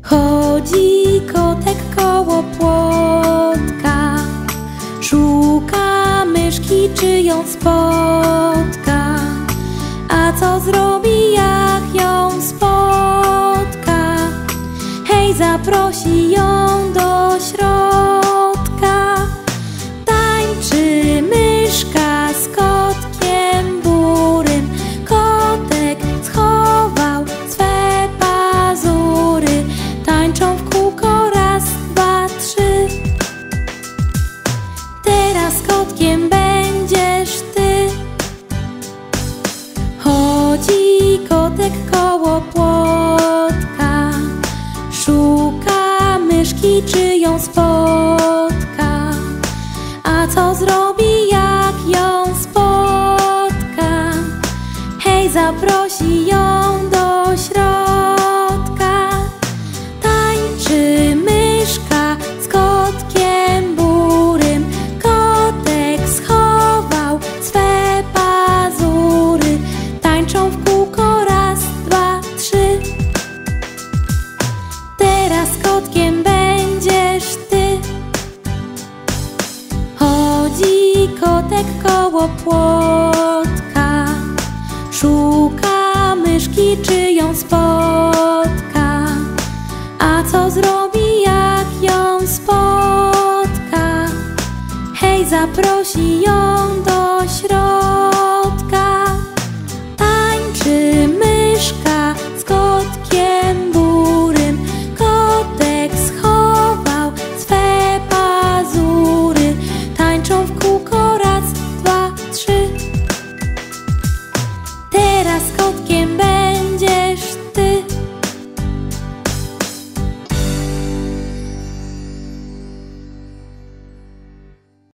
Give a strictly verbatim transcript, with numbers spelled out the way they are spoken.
Chodzi kotek koło płotka, szuka myszki, czy ją spotka. A co zrobi, jak ją spotka? Hej, zaprosi ją do środka. Tańczy myszka z kotkiem burym. Kotek schował swe pazury. Tańczą w kółko, raz, dwa, trzy. Teraz kotkiem będziesz ty. Chodzi kotek koło płotka, szuka myszki, czy ją spotka. A co zrobi, jak ją spotka? Hej, zaprosi ją do środka. Tańczy myszka z kotkiem burym. Kotek schował swe pazury. Tańczą w kółko, raz, dwa, trzy. Teraz kotkiem będziesz ty. Chodzi kotek koło płotka, szuka myszki, czy ją spotka. A co zrobi, jak ją spotka? Hej, zaprosi ją do